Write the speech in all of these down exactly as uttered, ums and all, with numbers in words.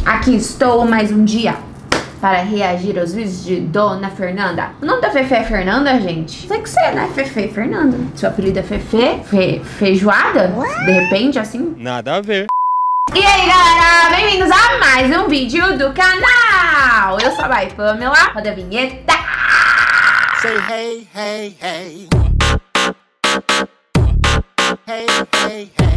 Aqui estou mais um dia para reagir aos vídeos de Dona Fernanda. O nome da Fefe é Fernanda, gente? Sei que você, né? Fefe Fernanda. Seu apelido é Fefe? Fe... Feijoada? De repente, assim? Nada a ver. E aí, galera, bem-vindos a mais um vídeo do canal. Eu sou a Bai Pamela, roda a vinheta. Say hey, hey, hey. Hey, hey, hey.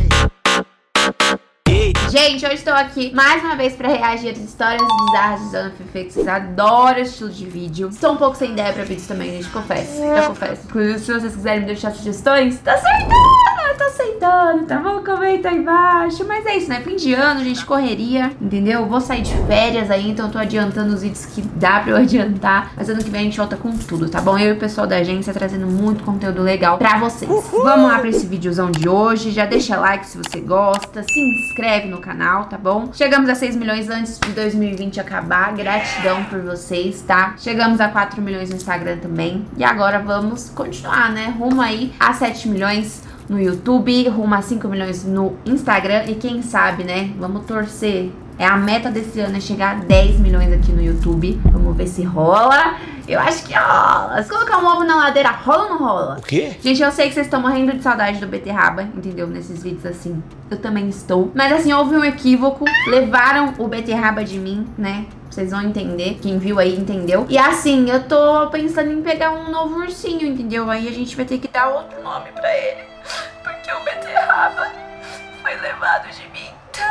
Gente, hoje estou aqui mais uma vez pra reagir às histórias bizarras de Dona Fefe, que vocês adoram esse estilo de vídeo. Estou um pouco sem ideia pra vídeos também, gente, confesso, já confesso. Inclusive, se vocês quiserem me deixar sugestões, tá aceitando, tá aceitando, tá bom? Comenta aí embaixo. Mas é isso, né? Fim de ano, gente, correria, entendeu? Vou sair de férias aí, então eu tô adiantando os vídeos que dá pra eu adiantar. Mas ano que vem a gente volta com tudo, tá bom? Eu e o pessoal da agência trazendo muito conteúdo legal pra vocês. Vamos lá pra esse videozão de hoje. Já deixa like se você gosta, se inscreve no canal, tá bom? Chegamos a seis milhões antes de dois mil e vinte acabar. Gratidão por vocês, tá? Chegamos a quatro milhões no Instagram também. E agora vamos continuar, né? Rumo aí a sete milhões no YouTube, rumo a cinco milhões no Instagram. E quem sabe, né? Vamos torcer. É a meta desse ano é chegar a dez milhões aqui no YouTube. Vamos ver se rola. Eu acho que rola. Se colocar um ovo na ladeira, rola ou não rola? O quê? Gente, eu sei que vocês estão morrendo de saudade do Beterraba, entendeu? Nesses vídeos assim. Eu também estou. Mas assim, houve um equívoco. Levaram o Beterraba de mim, né? Vocês vão entender. Quem viu aí entendeu. E assim, eu tô pensando em pegar um novo ursinho, entendeu? Aí a gente vai ter que dar outro nome pra ele. Porque o Beterraba foi levado de mim.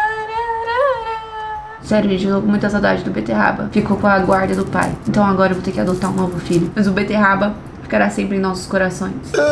Sério, gente, eu tô com muita saudade do Beterraba. Ficou com a guarda do pai. Então agora eu vou ter que adotar um novo filho. Mas o Beterraba ficará sempre em nossos corações.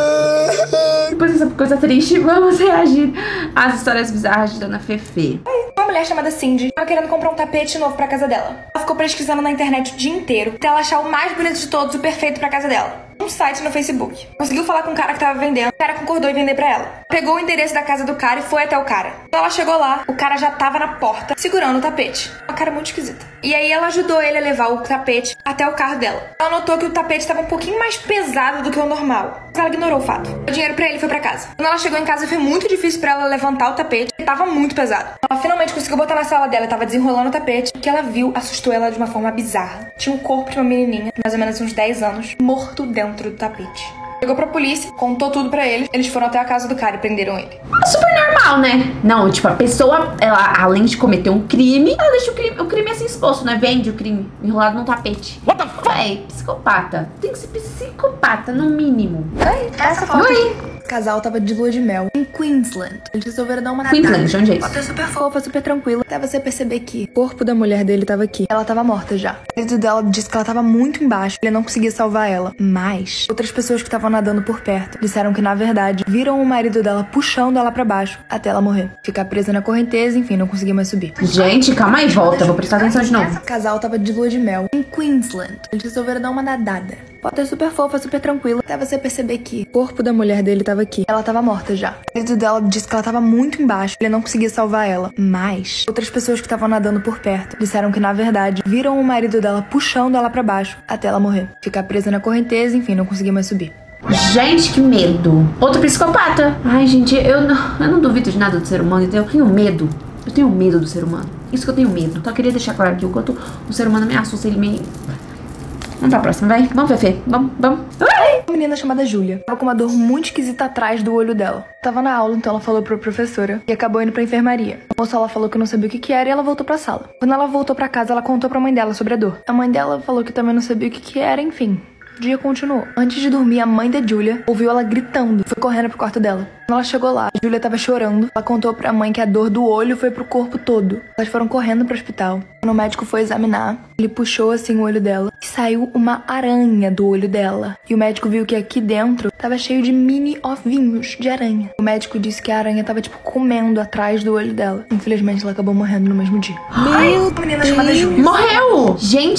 Depois dessa coisa triste, vamos reagir às histórias bizarras de Dona Fefe. Uma mulher chamada Cindy tava querendo comprar um tapete novo pra casa dela. Ela ficou pesquisando na internet o dia inteiro até ela achar o mais bonito de todos, o perfeito pra casa dela. Um site no Facebook. Conseguiu falar com o cara que tava vendendo. O cara concordou em vender pra ela. Pegou o endereço da casa do cara e foi até o cara. Quando ela chegou lá, o cara já tava na porta, segurando o tapete. Uma cara muito esquisita. E aí ela ajudou ele a levar o tapete até o carro dela. Ela notou que o tapete tava um pouquinho mais pesado do que o normal. Mas ela ignorou o fato. O dinheiro pra ele foi pra casa. Quando ela chegou em casa, foi muito difícil pra ela levantar o tapete. Ele tava muito pesado. Ela finalmente conseguiu botar na sala dela e tava desenrolando o tapete. O que ela viu assustou ela de uma forma bizarra. Tinha um corpo de uma menininha, mais ou menos uns dez anos, morto dentro do tapete. Chegou pra polícia, contou tudo pra eles. Eles foram até a casa do cara e prenderam ele. Super normal, né? Não, tipo, a pessoa, ela, além de cometer um crime, ela deixa o crime, o crime assim exposto, né? Vende o crime enrolado num tapete. What the fuck? É, psicopata. Tem que ser psicopata, no mínimo. Oi, essa foto Oi. aqui. O casal tava de lua de mel em Queensland. Eles resolveram dar uma Queensland, onde é isso? Foto super fofa, super tranquila. Até você perceber que o corpo da mulher dele tava aqui. Ela tava morta já. O marido dela disse que ela tava muito embaixo. Ele não conseguia salvar ela. Mas outras pessoas que estavam nadando por perto disseram que, na verdade, viram o marido dela puxando ela pra baixo até ela morrer. Ficar presa na correnteza, enfim, não conseguia mais subir. Gente, calma aí, volta. Vou prestar atenção de novo. O casal tava de lua de mel em Queensland. Eles resolveram dar uma nadada. Foto super fofa, super tranquila. Até você perceber que o corpo da mulher dele tava aqui. Ela tava morta já. O marido dela disse que ela tava muito embaixo. Ele não conseguia salvar ela. Mas outras pessoas que estavam nadando por perto disseram que, na verdade, viram o marido dela puxando ela pra baixo até ela morrer. Ficar presa na correnteza, enfim, não conseguia mais subir. Gente, que medo. Outro psicopata. Ai, gente, eu não, eu não duvido de nada do ser humano, então eu tenho medo. Eu tenho medo do ser humano. Isso que eu tenho medo. Só queria deixar claro que o quanto o ser humano me assusta, ele me... Vamos pra próxima, vai. Vamos, Fefe. Vamos, vamos. Uma menina chamada Júlia tava com uma dor muito esquisita atrás do olho dela. Tava na aula, então ela falou pra professora e acabou indo pra enfermaria. A moça, ela falou que não sabia o que que era e ela voltou pra sala. Quando ela voltou pra casa, ela contou pra mãe dela sobre a dor. A mãe dela falou que também não sabia o que que era, enfim. O dia continuou. Antes de dormir, a mãe da Júlia ouviu ela gritando. Foi correndo pro quarto dela. Quando ela chegou lá, a Júlia tava chorando. Ela contou pra mãe que a dor do olho foi pro corpo todo. Elas foram correndo pro hospital. Quando o médico foi examinar, ele puxou assim o olho dela e saiu uma aranha do olho dela. E o médico viu que aqui dentro tava cheio de mini ovinhos de aranha. O médico disse que a aranha tava, tipo, comendo atrás do olho dela. Infelizmente, ela acabou morrendo no mesmo dia. Meu Deus! Menina chamada Júlia. Morreu! Gente, a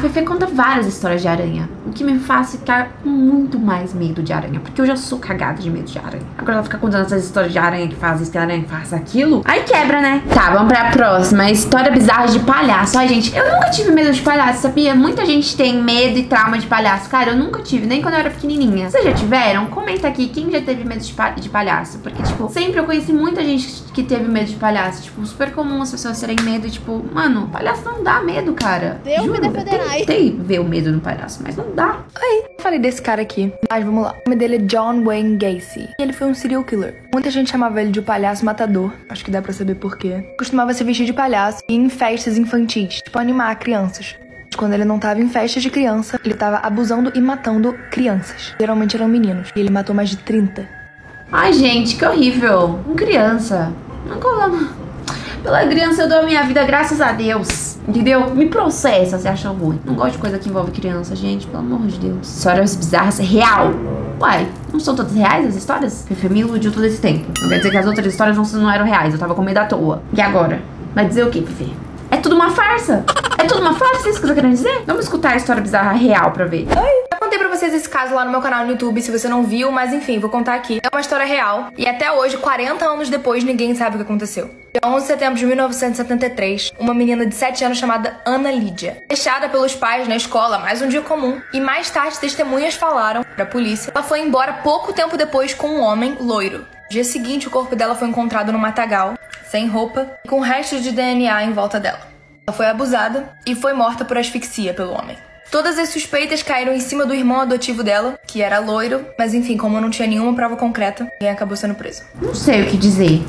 Fefe conta várias histórias de aranha, o que me faz ficar com muito mais medo de aranha, porque eu já sou cagada de medo de aranha. Agora ela fica contando essas histórias de aranha que faz isso, que aranha que faz aquilo, aí quebra, né? Tá, vamos pra próxima. História bizarra de palhaço. Ai, gente, eu nunca tive medo de palhaço, sabia? Muita gente tem medo e trauma de palhaço. Cara, eu nunca tive, nem quando eu era pequenininha. Vocês já tiveram? Comenta aqui quem já teve medo de, pa de palhaço, porque, tipo, sempre eu conheci muita gente que teve medo de palhaço. Tipo, super comum as pessoas terem medo e, tipo, mano, palhaço não dá medo, cara. Deus Juro, me defenderá. eu tentei ver o medo no palhaço, mas não dá. Oi, falei desse cara aqui, mas vamos lá. O nome dele é John Wayne Gacy. Ele foi um serial killer. Muita gente chamava ele de o palhaço matador. Acho que dá pra saber por quê. Costumava se vestir de palhaço e ir em festas infantis, tipo animar crianças. Quando ele não tava em festas de criança, ele tava abusando e matando crianças. Geralmente eram meninos. E ele matou mais de trinta. Ai, gente, que horrível. Com criança. Não colama. Pela criança eu dou a minha vida, graças a Deus. Entendeu? Me processa se acha ruim. Não gosto de coisa que envolve criança, gente. Pelo amor de Deus. Histórias bizarras. Real. Uai, não são todas reais as histórias? Fefe me iludiu todo esse tempo. Não quer dizer que as outras histórias não, não eram reais. Eu tava com medo à toa. E agora? Vai dizer o quê, Fefe? É tudo uma farsa. É tudo uma farsa, é isso que eu tô querendo dizer? Vamos escutar a história bizarra real pra ver. Oi. Eu contei pra vocês esse caso lá no meu canal no YouTube, se você não viu, mas enfim, vou contar aqui. É uma história real e até hoje, quarenta anos depois, ninguém sabe o que aconteceu. Dia onze de setembro de mil novecentos e setenta e três, uma menina de sete anos chamada Ana Lídia, deixada pelos pais na escola, mais um dia comum, e mais tarde testemunhas falaram pra polícia. Ela foi embora pouco tempo depois com um homem loiro. No dia seguinte, o corpo dela foi encontrado no matagal, sem roupa e com restos de D N A em volta dela. Ela foi abusada e foi morta por asfixia pelo homem. Todas as suspeitas caíram em cima do irmão adotivo dela, que era loiro, mas enfim, como não tinha nenhuma prova concreta, ninguém acabou sendo preso. Não sei o que dizer.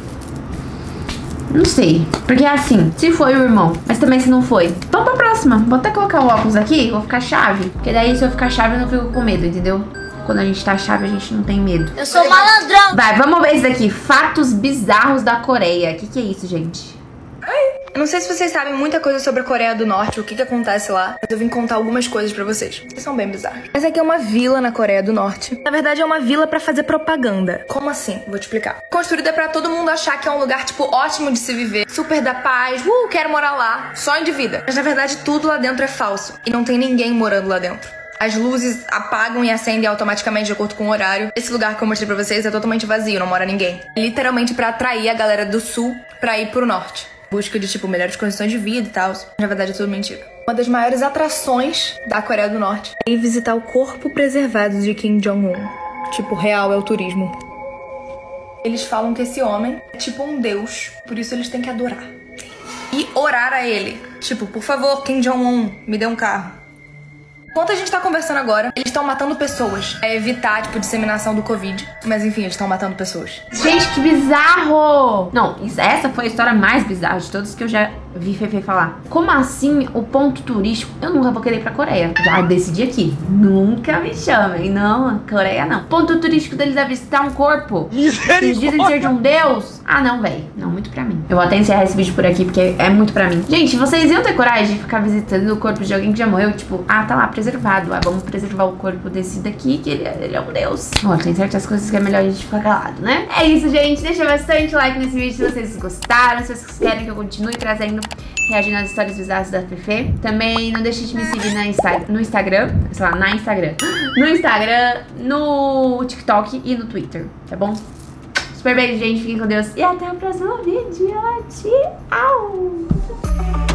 Não sei. Porque assim, se foi o irmão, mas também se não foi. Vamos pra próxima. Vou até colocar o óculos aqui, vou ficar chave. Porque daí se eu ficar chave eu não fico com medo, entendeu? Quando a gente tá chave, a gente não tem medo. Eu sou malandrão. Vai, vamos ver isso daqui. Fatos bizarros da Coreia. O que, que é isso, gente? Eu não sei se vocês sabem muita coisa sobre a Coreia do Norte, o que que acontece lá, mas eu vim contar algumas coisas pra vocês, que são bem bizarras. Essa aqui é uma vila na Coreia do Norte. Na verdade, é uma vila pra fazer propaganda. Como assim? Vou te explicar. Construída pra todo mundo achar que é um lugar, tipo, ótimo de se viver, super da paz, uh, quero morar lá, sonho de vida. Mas na verdade, tudo lá dentro é falso, e não tem ninguém morando lá dentro. As luzes apagam e acendem automaticamente de acordo com o horário. Esse lugar que eu mostrei pra vocês é totalmente vazio, não mora ninguém. Literalmente pra atrair a galera do sul pra ir pro norte. Busca de, tipo, melhores condições de vida e tal. Na verdade, é tudo mentira. Uma das maiores atrações da Coreia do Norte é ir visitar o corpo preservado de Kim Jong-un. Tipo, real é o turismo. Eles falam que esse homem é tipo um deus, por isso eles têm que adorar. E orar a ele. Tipo, por favor, Kim Jong-un, me dê um carro. Enquanto a gente tá conversando agora, eles estão matando pessoas. É evitar, tipo, disseminação do Covid. Mas enfim, eles estão matando pessoas. Gente, que bizarro! Não, essa foi a história mais bizarra de todas que eu já vi Fefe falar. Como assim o ponto turístico? Eu nunca vou querer ir pra Coreia. Já decidi aqui. Nunca me chamem. Não, Coreia não. Ponto turístico deles é visitar um corpo. Eles dizem ser de um deus. Ah, não, velho. Não, muito pra mim. Eu vou até encerrar esse vídeo por aqui, porque é muito pra mim. Gente, vocês iam ter coragem de ficar visitando o corpo de alguém que já morreu? Tipo, ah, tá lá, preservado. Ah, vamos preservar o corpo desse daqui, que ele, ele é um deus. Ó, tem certas coisas que é melhor a gente ficar calado, né? É isso, gente. Deixa bastante like nesse vídeo se vocês gostaram. Se vocês querem que eu continue trazendo, reagindo às histórias bizarras da Fefe. Também não deixe de me seguir na Insta no Instagram. Sei lá, na Instagram. No Instagram, no TikTok e no Twitter, tá bom? Super beijo, gente. Fiquem com Deus. E até o próximo vídeo. Tchau!